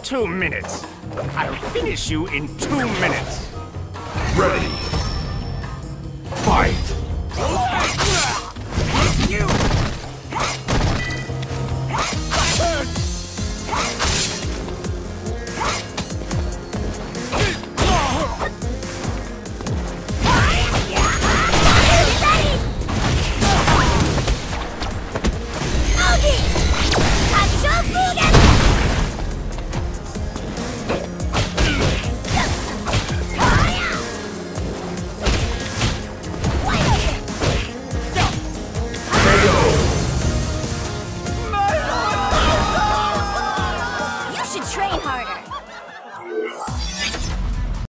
2 minutes. I'll finish you in 2 minutes. Ready. Fight!